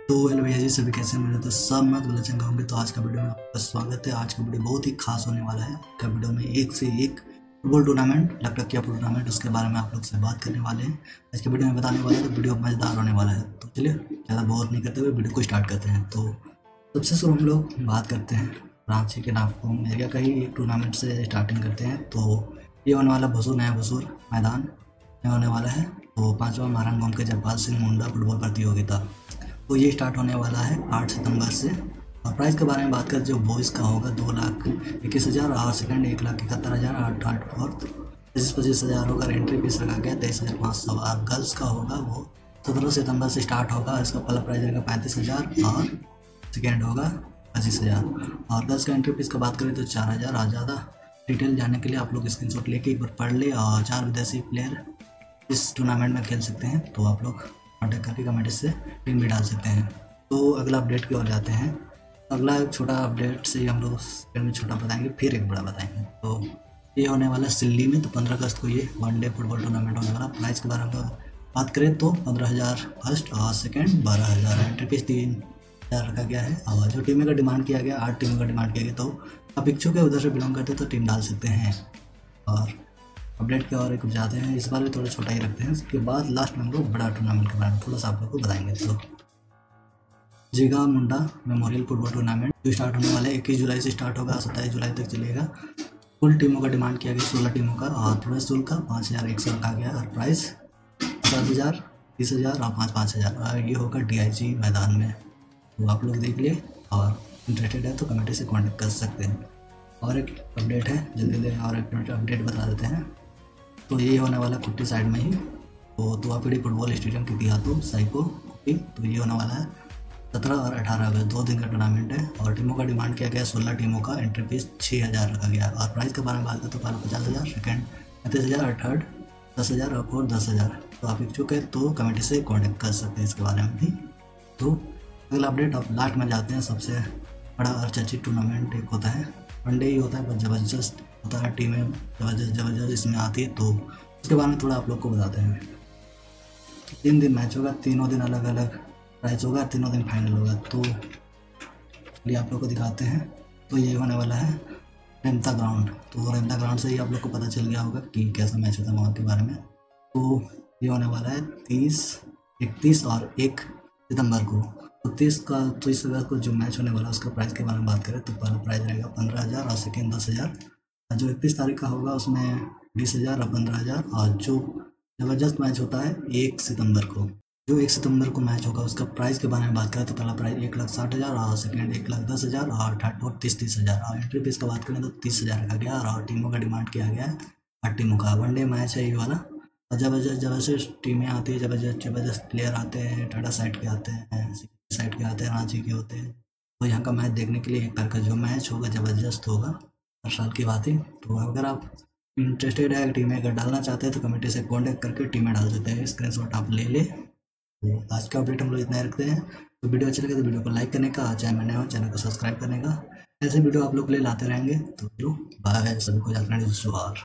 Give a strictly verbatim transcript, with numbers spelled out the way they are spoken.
तो हेलो भैया जी, सभी कैसे मिले तो सब मत बोले चंगा होंगे। तो आज का वीडियो में आपका स्वागत है। आज का वीडियो बहुत ही खास होने वाला है। आज का वीडियो में एक से एक फुटबॉल टूर्नामेंट, लखनऊ टूर्नामेंट, उसके बारे में आप लोग से बात करने वाले हैं। आज के वीडियो में बताने वाले हैं, तो वीडियो मज़ेदार होने वाला है। तो चलिए ज़्यादा बहुत नहीं करते हुए वीडियो को स्टार्ट करते हैं। तो सबसे शुरू हम लोग बात करते हैं रांची के नागपुर एरिया का ही एक टूर्नामेंट से स्टार्टिंग करते हैं। तो ये होने वाला भसूर नया भसूर मैदान में होने वाला है। तो पाँचवा महारान गांव के जगपाल सिंह मुंडा फुटबॉल प्रतियोगिता, तो ये स्टार्ट होने वाला है आठ सितंबर से। और प्राइस के बारे में बात करें, जो बॉयज़ का होगा दो लाख इक्कीस हज़ार और सेकंड एक लाख इकहत्तर हज़ार आठ आठ फोर्थ पच्चीस पच्चीस हज़ार होगा। एंट्री फीस रखा गया तेईस हज़ार पाँच सौ। और गर्ल्स का होगा वो सत्रह सितंबर से स्टार्ट होगा। इसका पहला प्राइज रहेगा पैंतीस हज़ार और सेकेंड होगा पच्चीस हज़ार। और गर्ल्स का एंट्री फीस का बात करें तो चार हज़ार। और ज़्यादा डिटेल जानने के लिए आप लोग स्क्रीनशॉट लेके एक बार पढ़ ले। और चार विदेशी प्लेयर इस टूर्नामेंट में खेल सकते हैं, तो आप लोग कॉन्टेक्ट करके कमेंट से टीम भी डाल सकते हैं। तो अगला अपडेट की ओर जाते हैं। अगला एक छोटा अपडेट से हम लोग सेकंड में छोटा बताएंगे, फिर एक बड़ा बताएंगे। तो ये होने वाला सिल्ली में, तो पंद्रह अगस्त को ये वनडे फुटबॉल टूर्नामेंट होने वाला। प्राइस के बारे में बात करें तो पंद्रह हज़ार फर्स्ट और सेकेंड बारह हज़ार। एंट्री फीस तीन हज़ार रखा गया है। और जो टीमें का डिमांड किया गया, आठ टीमों का डिमांड किया गया, तो आप इच्छुक है उधर से बिलोंग करते तो टीम डाल सकते हैं। और अपडेट के और एक जाते हैं, इस बार भी थोड़ा छोटा ही रखते हैं। उसके बाद लास्ट में हम लोग बड़ा टूर्नामेंट के बारे में थोड़ा सा आप लोग को बताएंगे। तो Jiga Munda memorial football tournament जो स्टार्ट होने वाला है इक्कीस जुलाई से स्टार्ट होगा, सत्ताईस जुलाई तक चलेगा। कुल टीमों का डिमांड किया गया सोलह टीमों का। और प्रवेश शुल्क का पाँच हज़ार एक सौ रखा गया। और प्राइस सात हज़ार तीस हज़ार और पाँच पाँच हज़ार। और ये होगा डी आई जी मैदान में। तो आप लोग देख लिए और इंटरेस्टेड है तो कमेटी से कॉन्टेक्ट कर सकते हैं। और एक अपडेट है, जल्दी जल्दी और एक अपडेट बता देते हैं। तो ये होने वाला कुट्टी साइड में ही, तो दुआपीड़ी फुटबॉल स्टेडियम के दिहातों साइको कुट्टी। तो ये होने वाला है सत्रह और अठारह अगस्त, दो दिन का टूर्नामेंट है। और टीमों का डिमांड किया गया सोलह टीमों का। एंट्री फीस छः हज़ार रखा गया। और प्राइस के बारे में बात करें तो पहला पचास हज़ार, सेकेंड पैंतीस हज़ार और थर्ड दस हज़ार और फोर्थ दस हज़ार। तो आप इच्छुक है तो कमेटी से कॉन्टेक्ट कर सकते हैं इसके बारे में भी। तो अगला अपडेट आप लास्ट में जाते हैं। सबसे बड़ा और चर्चित टूर्नामेंट एक होता है, वनडे ही होता है पर ज़बरदस्त होता है। टीमें ज़बरदस्त ज़बरदस्त इसमें आती है, तो उसके बारे में थोड़ा आप लोग को बताते हैं। तीन दिन मैच होगा, तीनों दिन अलग अलग प्राइस होगा, तीनों दिन फाइनल होगा। तो चलिए आप लोग को दिखाते हैं। तो ये होने वाला है रेमता ग्राउंड। तो रेमता ग्राउंड से ही आप लोग को पता चल गया होगा कि कैसा मैच होता है वहाँ के बारे में। तो ये होने वाला है तीस इकतीस और एक सितंबर को। तो तीस का तीस अगस्त को जो मैच होने वाला है उसका प्राइस के बारे में बात करें तो पहला प्राइस रहेगा पंद्रह हज़ार और सेकेंड दस हज़ार। जो इकतीस तारीख का होगा उसमें बीस हज़ार और पंद्रह हज़ार। और जो ज़बरदस्त मैच होता है एक सितंबर को, जो एक सितंबर को मैच होगा उसका प्राइस के बारे में बात करें तो पहला प्राइस एक लाख साठ हज़ार और सेकेंड एक लाख दस हज़ार और थर्ड फोर्थ तीस तीस हज़ार। और एंट्री फीस का बात करें तो तीस हज़ार रखा गया। और टीमों का डिमांड किया गया है आठ टीमों का। वनडे मैच है ये वाला। और जबरदस्त जबरदस्त टीमें आती है, जबरदस्त जबरदस्त प्लेयर आते हैं, टाटा साइड के आते हैं, साइड के आते हैं, रांची के होते हैं। तो यहाँ का मैच देखने के लिए एक बार का जो मैच होगा ज़बरदस्त होगा, हर साल की बात है। तो अगर आप इंटरेस्टेड है टीमें अगर डालना चाहते हैं तो कमेटी से कॉन्टेक्ट करके टीमें डाल सकते हैं। स्क्रीनशॉट आप ले ले। तो आज का अपडेट हम लोग इतना ही रखते हैं। तो वीडियो अच्छा लगे तो वीडियो को लाइक करने का, चाहे मैं नया हो चैनल को सब्सक्राइब करने का। ऐसे वीडियो आप लोग के लिए लाते रहेंगे। तो बाय, सभी को जाकर